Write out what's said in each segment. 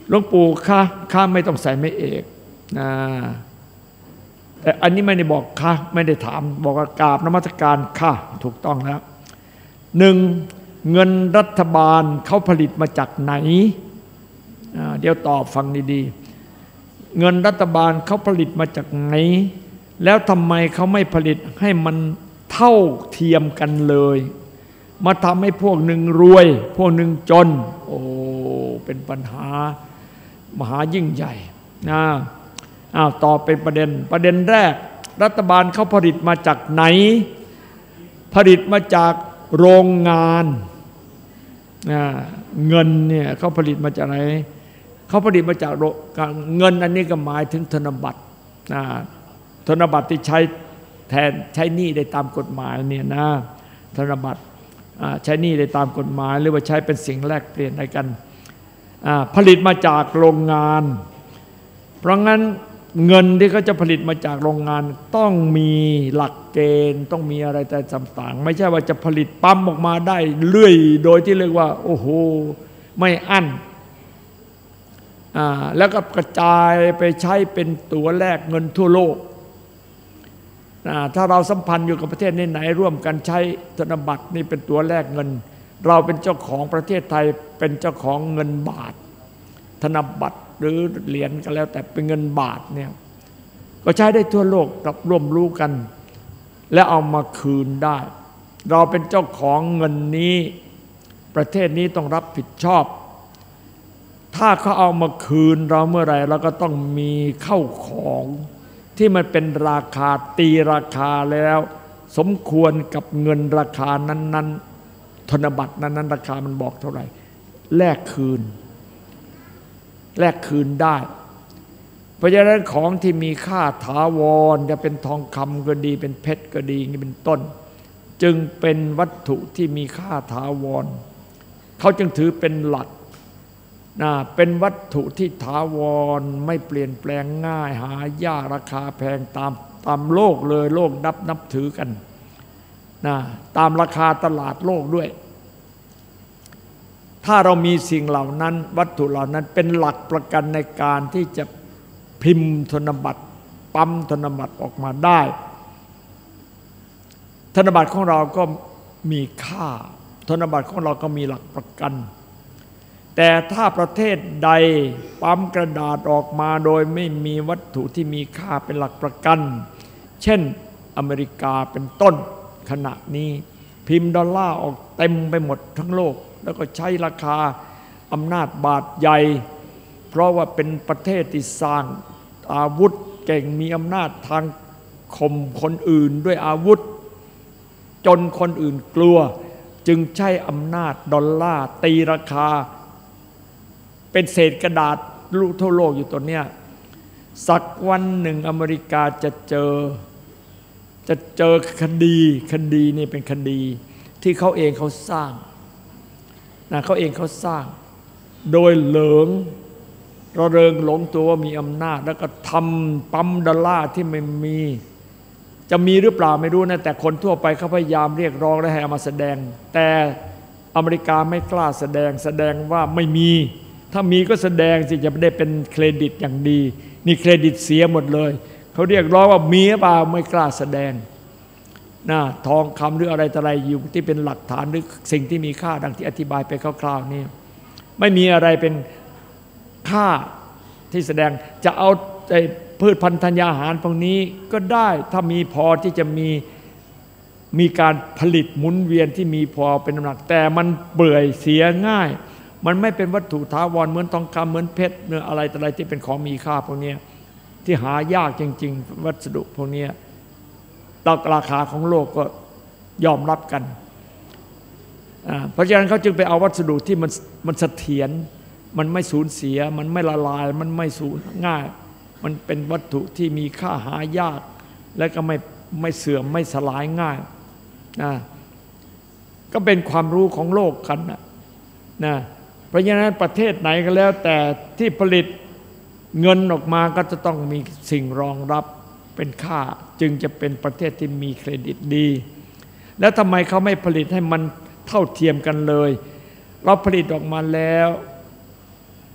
หลวงปู่ข้าไม่ต้องใส่ไม่เอกนะแต่อันนี้ไม่ได้บอกข้าไม่ได้ถามบอกว่ากราบนมัสการข้าถูกต้องแล้วหนึ่งเงินรัฐบาลเขาผลิตมาจากไหนเดี๋ยวตอบฟังดีๆเงินรัฐบาลเขาผลิตมาจากไหนแล้วทำไมเขาไม่ผลิตให้มันเท่าเทียมกันเลยมาทำให้พวกหนึ่งรวยพวกหนึ่งจนโอ้เป็นปัญหามหายิ่งใหญ่นะต่อเป็นประเด็นแรกรัฐบาลเขาผลิตมาจากไหนผลิตมาจากโรงงานเงินเนี่ยเขาผลิตมาจากไหนเขาผลิตมาจากเงินอันนี้ก็หมายถึงธนบัตรธนบัตรที่ใช้แทนใช้หนี้ได้ตามกฎหมายเนี่ยนะธนบัตรใช้หนี้ได้ตามกฎหมายหรือว่าใช้เป็นสิ่งแลกเปลี่ยนอะไรกันผลิตมาจากโรงงานเพราะงั้นเงินที่เขาจะผลิตมาจากโรงงานต้องมีหลักเกณฑ์ต้องมีอะไรแต่ต่างๆไม่ใช่ว่าจะผลิตปั๊มออกมาได้เรื่อยโดยที่เรียกว่าโอ้โหไม่อั้นแล้วก็กระจายไปใช้เป็นตัวแลกเงินทั่วโลกถ้าเราสัมพันธ์อยู่กับประเทศไหนๆร่วมกันใช้ธนบัตรนี่เป็นตัวแลกเงินเราเป็นเจ้าของประเทศไทยเป็นเจ้าของเงินบาทธนบัตรหรือเหรียญก็แล้วแต่เป็นเงินบาทเนี่ยก็ใช้ได้ทั่วโลกรับร่วมรู้กันและเอามาคืนได้เราเป็นเจ้าของเงินนี้ประเทศนี้ต้องรับผิดชอบถ้าเขาเอามาคืนเราเมื่อไหร่เราก็ต้องมีเข้าของที่มันเป็นราคาตีราคาแล้วสมควรกับเงินราคานั้นๆธนบัตรนั้นๆราคามันบอกเท่าไหร่แลกคืนได้เพราะฉะนั้นของที่มีค่าถาวรจะเป็นทองคำก็ดีเป็นเพชรก็ดีนี่เป็นต้นจึงเป็นวัตถุที่มีค่าถาวรเขาจึงถือเป็นหลักเป็นวัตถุที่ถาวรไม่เปลี่ยนแปลงง่ายหายากราคาแพงตามโลกเลยโลกนับถือกันตามราคาตลาดโลกด้วยถ้าเรามีสิ่งเหล่านั้นวัตถุเหล่านั้นเป็นหลักประกันในการที่จะพิมพ์ธนบัตรปั๊มธนบัตรออกมาได้ธนบัตรของเราก็มีค่าธนบัตรของเราก็มีหลักประกันแต่ถ้าประเทศใดปั๊มกระดาษออกมาโดยไม่มีวัตถุที่มีค่าเป็นหลักประกันเช่นอเมริกาเป็นต้นขณะนี้พิมพ์ดอลลาร์ออกเต็มไปหมดทั้งโลกแล้วก็ใช้ราคาอำนาจบาทใหญ่เพราะว่าเป็นประเทศที่สร้างอาวุธเก่งมีอำนาจทางข่มคนอื่นด้วยอาวุธจนคนอื่นกลัวจึงใช้อำนาจดอลลาร์ตีราคาเป็นเศษกระดาษทั่วโลกอยู่ตัวเนี้ยสักวันหนึ่งอเมริกาจะเจอคดีนี่เป็นคดีที่เขาเองเขาสร้างเขาเองเขาสร้างโดยเหลิงระเริงหลงตัวว่ามีอำนาจแล้วก็ทำปั๊มดอลลาร์ที่ไม่มีจะมีหรือเปล่าไม่รู้นะแต่คนทั่วไปเขาพยายามเรียกร้องและให้เอามาแสดงแต่อเมริกาไม่กล้าแสดงว่าไม่มีถ้ามีก็แสดงสิจะไม่ได้เป็นเครดิตอย่างดีนี่เครดิตเสียหมดเลยเขาเรียกร้องว่ามีหรือเปล่าไม่กล้าแสดงทองคำหรืออะไรต่ออะไรอยู่ที่เป็นหลักฐานหรือสิ่งที่มีค่าดังที่อธิบายไปคร่าวๆนี่ไม่มีอะไรเป็นค่าที่แสดงจะเอาพืชพันธุ์ธัญญาหารพวกนี้ก็ได้ถ้ามีพอที่จะมีการผลิตหมุนเวียนที่มีพอเป็นน้ำหนักแต่มันเปื่อยเสียง่ายมันไม่เป็นวัตถุถาวรเหมือนทองคำเหมือนเพชรเนื้ออะไรต่ออะไรที่เป็นของมีค่าพวกนี้ที่หายากจริงๆวัสดุพวกนี้ราคาของโลกก็ยอมรับกันเพราะฉะนั้นเขาจึงไปเอาวัสดุที่มันเสถียรมันไม่สูญเสียมันไม่ละลายมันไม่สูญง่ายมันเป็นวัตถุที่มีค่าหายากและก็ไม่เสื่อมไม่สลายง่ายก็เป็นความรู้ของโลกกันนะเพราะฉะนั้นประเทศไหนก็แล้วแต่ที่ผลิตเงินออกมาก็จะต้องมีสิ่งรองรับเป็นค่าจึงจะเป็นประเทศที่มีเครดิตดีแล้วทำไมเขาไม่ผลิตให้มันเท่าเทียมกันเลยเราผลิตออกมาแล้ว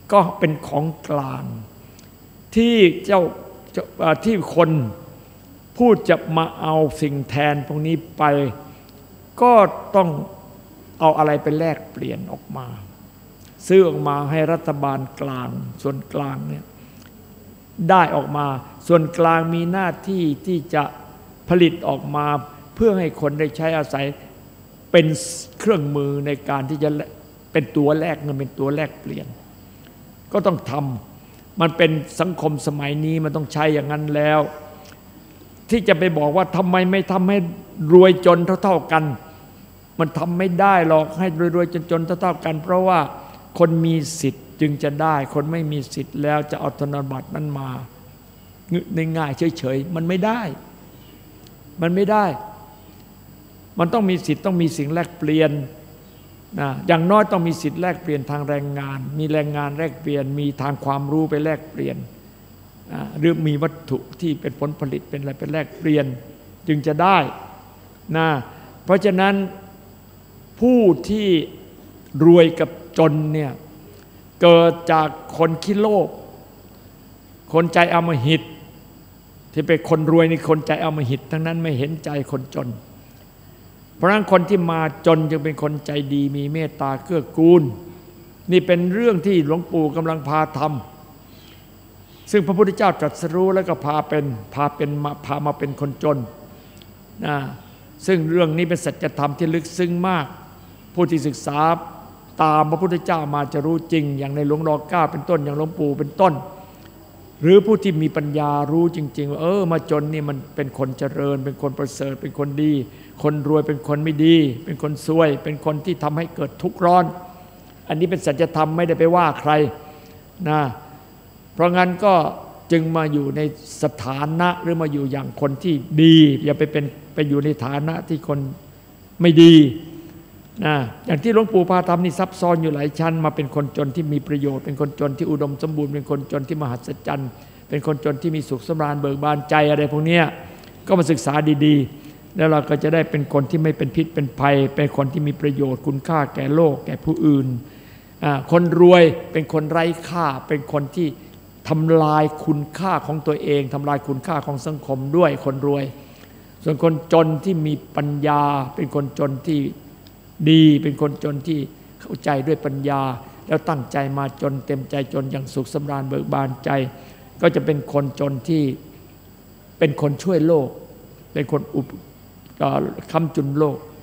ก็เป็นของกลางที่ที่คนผู้จะมาเอาสิ่งแทนพวกนี้ไปก็ต้องเอาอะไรไปแลกเปลี่ยนออกมาซื้อออกมาให้รัฐบาลกลางส่วนกลางเนี่ยได้ออกมาส่วนกลางมีหน้าที่ที่จะผลิตออกมาเพื่อให้คนได้ใช้อาศัยเป็นเครื่องมือในการที่จะเป็นตัวแลกเงินเป็นตัวแลกเปลี่ยนก็ต้องทำมันเป็นสังคมสมัยนี้มันต้องใช้อย่างนั้นแล้วที่จะไปบอกว่าทำไมไม่ทำให้รวยจนเท่าๆกันมันทำไม่ได้หรอกให้รวยๆจนเท่าๆกันเพราะว่าคนมีสิทธิ์จึงจะได้คนไม่มีสิทธิ์แล้วจะเอาธนบัตรนั้นมาง่ายๆเฉยๆมันไม่ได้มันไม่ได้มันต้องมีสิทธิ์ต้องมีสิ่งแลกเปลี่ยนนะอย่างน้อยต้องมีสิทธิ์แลกเปลี่ยนทางแรงงานมีแรงงานแลกเปลี่ยนมีทางความรู้ไปแลกเปลี่ยนหรือมีวัตถุที่เป็นผลผลิตเป็นอะไรเป็นแลกเปลี่ยนจึงจะได้นะเพราะฉะนั้นผู้ที่รวยกับจนเนี่ยเกิดจากคนขี้โลภคนใจอำมหิตที่เป็นคนรวยนี่คนใจอำมหิตทั้งนั้นไม่เห็นใจคนจนเพราะฉะนั้นคนที่มาจนจึงเป็นคนใจดีมีเมตตาเกื้อกูลนี่เป็นเรื่องที่หลวงปู่กำลังพาทำซึ่งพระพุทธเจ้าตรัสรู้แล้วก็พามาเป็นคนจนนะซึ่งเรื่องนี้เป็นสัจธรรมที่ลึกซึ้งมากผู้ที่ศึกษาตามพระพุทธเจ้ามาจะรู้จริงอย่างในหลวงรอ9เป็นต้นอย่างหลวงปู่เป็นต้นหรือผู้ที่มีปัญญารู้จริงๆว่ามาจนนี่มันเป็นคนเจริญเป็นคนประเสริฐเป็นคนดีคนรวยเป็นคนไม่ดีเป็นคนซวยเป็นคนที่ทำให้เกิดทุกข์ร้อนอันนี้เป็นสัจธรรมไม่ได้ไปว่าใครนะเพราะงั้นก็จึงมาอยู่ในสถานะหรือมาอยู่อย่างคนที่ดีอย่าไปอยู่ในฐานะที่คนไม่ดีนะอย่างที่หลวงปู่พาทำนี่ซับซ้อนอยู่หลายชั้นมาเป็นคนจนที่มีประโยชน์เป็นคนจนที่อุดมสมบูรณ์เป็นคนจนที่มหัศจรรย์เป็นคนจนที่มีสุขสำราญเบิกบานใจอะไรพวกนี้ก็มาศึกษาดีๆแล้วเราก็จะได้เป็นคนที่ไม่เป็นพิษเป็นภัยเป็นคนที่มีประโยชน์คุณค่าแก่โลกแก่ผู้อื่นคนรวยเป็นคนไร้ค่าเป็นคนที่ทำลายคุณค่าของตัวเองทำลายคุณค่าของสังคมด้วยคนรวยส่วนคนจนที่มีปัญญาเป็นคนจนที่ดีเป็นคนจนที่เข้าใจด้วยปัญญาแล้วตั้งใจมาจนเต็มใจจนอย่างสุขสำราญเบิกบานใจก็จะเป็นคนจนที่เป็นคนช่วยโลกเป็นคนค้ำจุนโลก